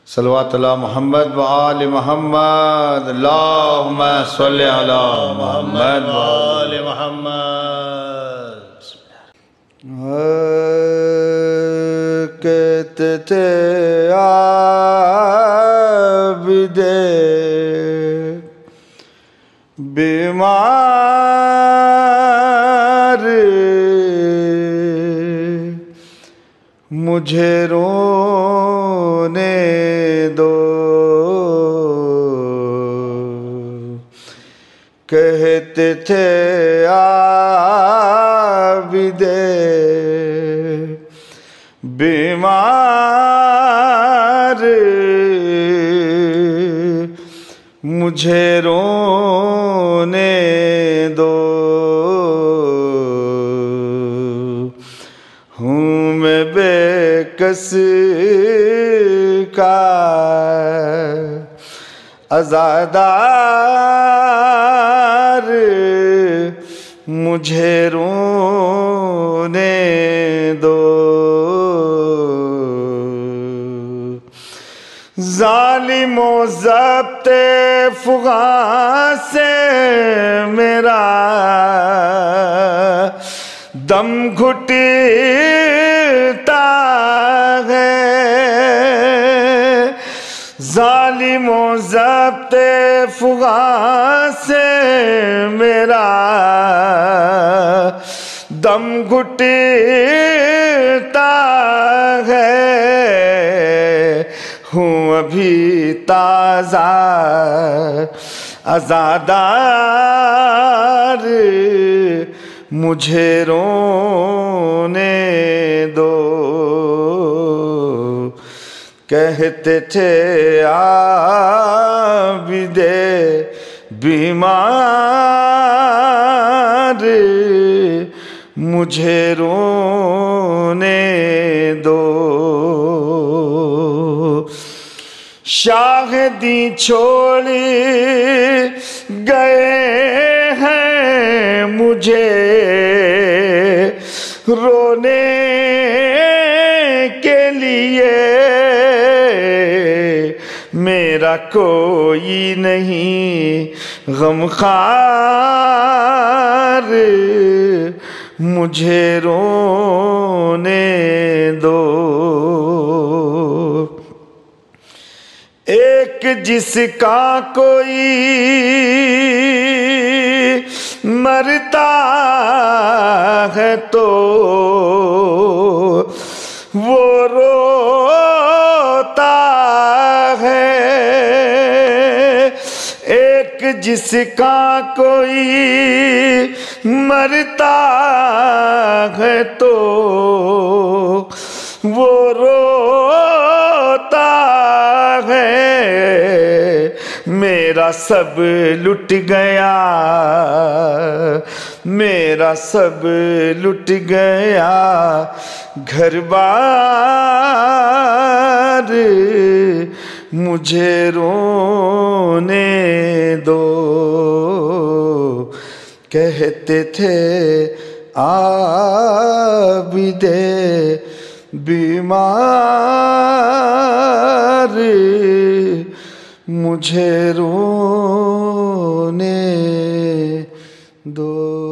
सल्लल्लाहु अला मुहम्मद व आले मुहम्मद। अल्लाहुम्मा सल्लि अला मुहम्मद व आले मुहम्मद। कहते थे आबिदे बीमार, मुझे रोने दो। कहते थे आबिदे बीमार, मुझे रोने दो। हूँ मैं बेकस का अज़ादार, मुझे रोने दो। ज़ालिमों ज़ब्ते फ़ुग़ां से मेरा दम घुटता है। ज़ालिमों ज़ब्ते फ़ुग़ां से मेरा दम घुटता है। हूँ अभी ताज़ा अज़ादार, मुझे रोने दो। कहते थे आबिदे बीमार, मुझे रोने दो। शाहिदी छोड़ गए हैं मुझे रोने के लिए। मेरा कोई नहीं गमखार, मुझे रोने दो। एक जिसका कोई मरता है तो वो रोता है। एक जिसका कोई मरता है तो वो रोता है। मेरा सब लुट गया, मेरा सब लुट गया घर बार, मुझे रोने दो। कहते थे आबिदे बीमार, मुझे रोने दो।